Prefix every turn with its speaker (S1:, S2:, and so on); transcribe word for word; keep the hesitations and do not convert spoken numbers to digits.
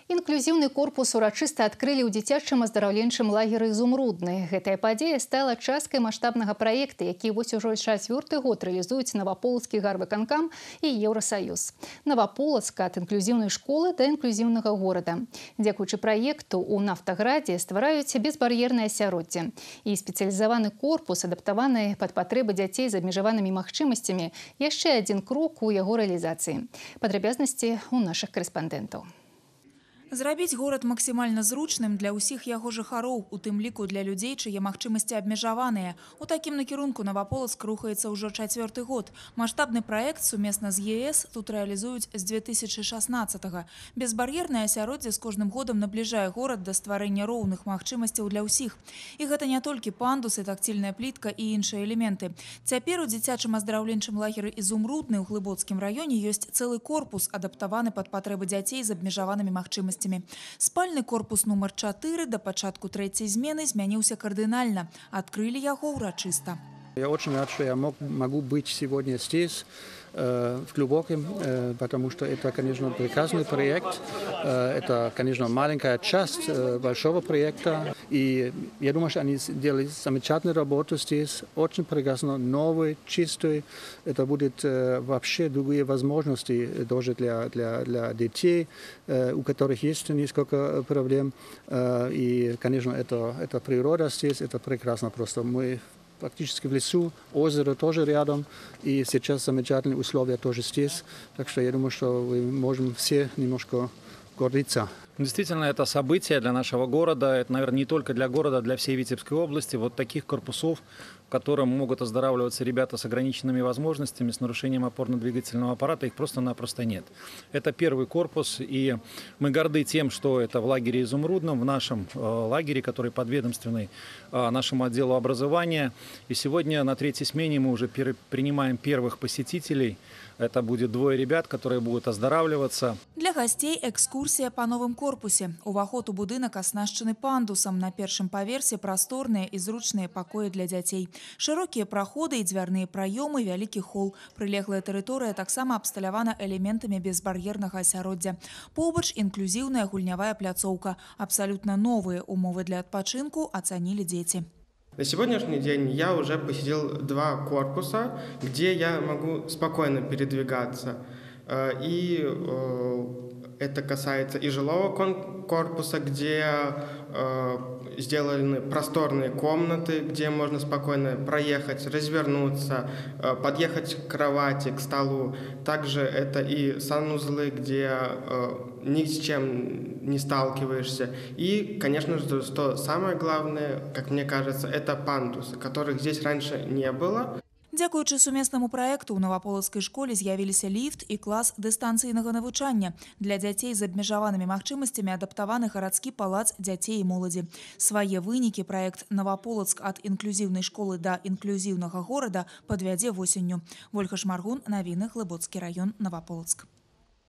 S1: Інклюзіўны корпус урачыста адкрылі ў дзіцячым аздараўленчым лагеры «Изумрудны». Гэтая падзея стала часткай маштабнага праекта, які вось ужо чацвёрты год рэалізуюць Наваполацкі гарвыканкам і Еўрасаюз. Наваполацка ад інклюзіўнай школы да інклюзіўнага горада. Дзякуючы праекту у Нафтаградзе ствараюць безбар'ернае асяроддзе. І спецыялізаваны корпус, адаптаваны пад патрэбы дзяцей з абмежаванымі магчымасцямі, яшчэ адзін крок у яго рэалізацыі. Падрабязнасці ў нашых карэспандэнтаў.
S2: Зрабіць горад максімальна зручным для ўсіх яго жыхароў, у тым ліку для людзей, чые магчымасці абмежаваныя. У такім накірунку Наваполацк рухаецца ўжо чацвёрты год. Маштабны праект сумесна з е эс тут рэалізуюць з дзве тысячы шаснаццатага. Безбар'ернае асяроддзе з кожным годам набліжае горад да стварэння роўных магчымасцяў для ўсіх. І гэта не толькі пандусы, тактильная плітка і іншыя элементы. Цяпер у дзіцячым аздараўленчым лагеры «Изумрудны» ў Глыбоцкім раёне ёсць цэлы корпус, адаптаваны пад патрэбы дзяцей з абмежаванымі магчымасцямі. Спальны корпус номер чатыры да пачатку трэцяй змены змяніўся кардынальна. Адкрылі яго ўрачыста.
S3: Я очень рад, что я мог, могу быть сегодня здесь, э, в Глубоком, э, потому что это, конечно, прекрасный проект. Э, это, конечно, маленькая часть э, большого проекта. И я думаю, что они сделали замечательную работу здесь. Очень прекрасно, новый, чистый. Это будет э, вообще другие возможности тоже для, для, для детей, э, у которых есть несколько проблем. Э, и, конечно, это, это природа здесь, это прекрасно просто. Мы практически в лесу, озеро тоже рядом, и сейчас замечательные условия тоже здесь. Так что я думаю, что мы можем все немножко гордиться.
S4: Действительно, это событие для нашего города, это, наверное, не только для города, а для всей Витебской области. Вот таких корпусов, в котором могут оздоравливаться ребята с ограниченными возможностями, с нарушением опорно-двигательного аппарата, их просто-напросто нет. Это первый корпус, и мы горды тем, что это в лагере «Изумрудном», в нашем э, лагере, который подведомственный э, нашему отделу образования. И сегодня на третьей смене мы уже пер принимаем первых посетителей. Это будет двое ребят, которые будут оздоравливаться.
S2: Для гостей экскурсия по новым корпусе. Уваход у будынак оснащены пандусом. На першым паверсе просторные и зручные покои для дзяцей. Широкие проходы и дзвярныя праёмы, вялікі хол. Прылеглая тэрыторыя таксама абсталявана элементамі безбар'ернага асяроддзя. Побач інклюзіўная гульнявая пляцоўка. Абсолютно новые умовы для адпачынку ацанілі дзеці.
S5: На сегодняшний день я уже посетил два корпуса, где я могу спокойно передвигаться. И это касается и жилого корпуса, где сделаны просторные комнаты, где можно спокойно проехать, развернуться, подъехать к кровати, к столу. Также это и санузлы, где ни с чем не сталкиваешься. И, конечно же, что самое главное, как мне кажется, это пандусы, которых здесь раньше не было.
S2: Дзякуючы сумеснаму праекту ў Наваполацкай школе з'явіліся ліфт і клас дыстанцыйнага навучання. Для дзяцей з абмежаванымі магчымасцямі адаптаваны гарадскі палац дзяцей і моладзі. Свае вынікі праект «Наваполацк ад інклюзіўнай школы да інклюзіўнага горада» падвядзе восенню. Вольга Шмаргун, навіны, Глыбоцкі раён, Наваполацк.